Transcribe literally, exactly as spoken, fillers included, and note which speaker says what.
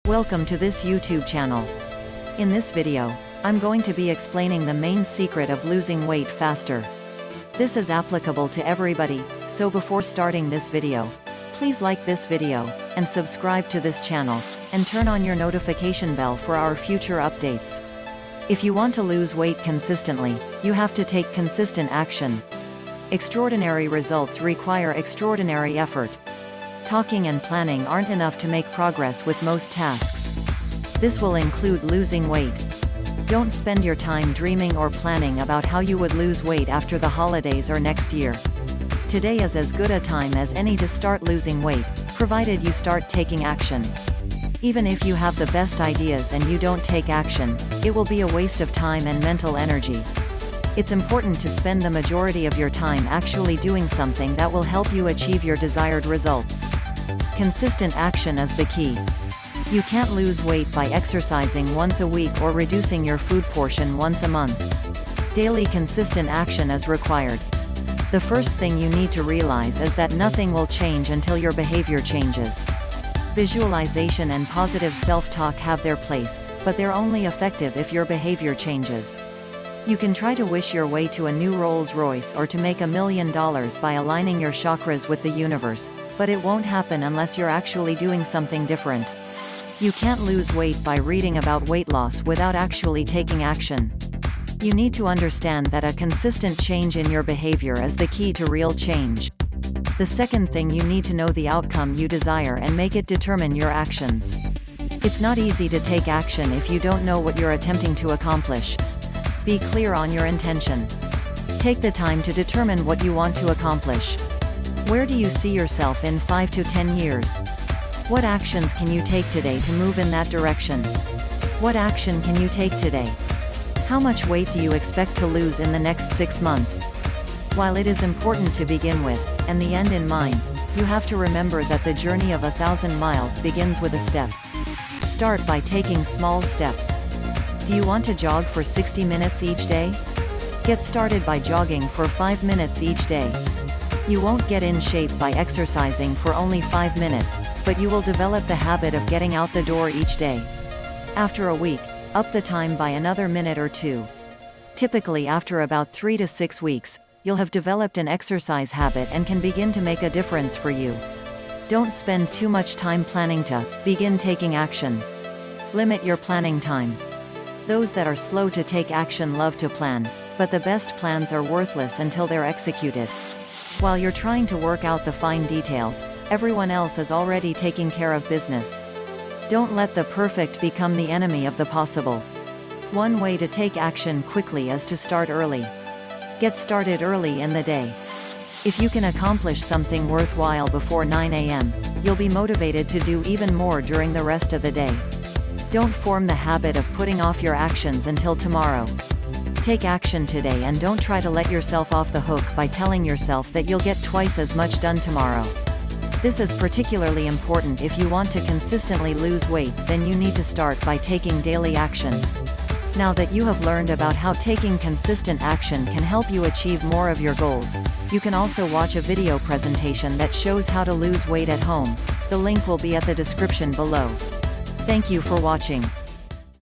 Speaker 1: Welcome to this YouTube channel. In this video, I'm going to be explaining the main secret of losing weight faster. This is applicable to everybody, so before starting this video, please like this video, and subscribe to this channel, and turn on your notification bell for our future updates. If you want to lose weight consistently, you have to take consistent action. Extraordinary results require extraordinary effort. Talking and planning aren't enough to make progress with most tasks. This will include losing weight. Don't spend your time dreaming or planning about how you would lose weight after the holidays or next year. Today is as good a time as any to start losing weight, provided you start taking action. Even if you have the best ideas and you don't take action, it will be a waste of time and mental energy. It's important to spend the majority of your time actually doing something that will help you achieve your desired results. Consistent action is the key. You can't lose weight by exercising once a week or reducing your food portion once a month. Daily consistent action is required. The first thing you need to realize is that nothing will change until your behavior changes. Visualization and positive self-talk have their place, but they're only effective if your behavior changes. You can try to wish your way to a new Rolls-Royce or to make a million dollars by aligning your chakras with the universe, but it won't happen unless you're actually doing something different. You can't lose weight by reading about weight loss without actually taking action. You need to understand that a consistent change in your behavior is the key to real change. The second thing, you need to know the outcome you desire and make it determine your actions. It's not easy to take action if you don't know what you're attempting to accomplish. Be clear on your intention. Take the time to determine what you want to accomplish. Where do you see yourself in five to ten years? What actions can you take today to move in that direction? What action can you take today? How much weight do you expect to lose in the next six months? While it is important to begin with, and the end in mind, you have to remember that the journey of a thousand miles begins with a step. Start by taking small steps. Do you want to jog for sixty minutes each day? Get started by jogging for five minutes each day. You won't get in shape by exercising for only five minutes, but you will develop the habit of getting out the door each day. After a week, up the time by another minute or two. Typically after about three to six weeks, you'll have developed an exercise habit and can begin to make a difference for you. Don't spend too much time planning to begin taking action. Limit your planning time. Those that are slow to take action love to plan, but the best plans are worthless until they're executed. While you're trying to work out the fine details, everyone else is already taking care of business. Don't let the perfect become the enemy of the possible. One way to take action quickly is to start early. Get started early in the day. If you can accomplish something worthwhile before nine A M, you'll be motivated to do even more during the rest of the day. Don't form the habit of putting off your actions until tomorrow. Take action today and don't try to let yourself off the hook by telling yourself that you'll get twice as much done tomorrow. This is particularly important if you want to consistently lose weight, then you need to start by taking daily action. Now that you have learned about how taking consistent action can help you achieve more of your goals, you can also watch a video presentation that shows how to lose weight at home. The link will be at the description below. Thank you for watching.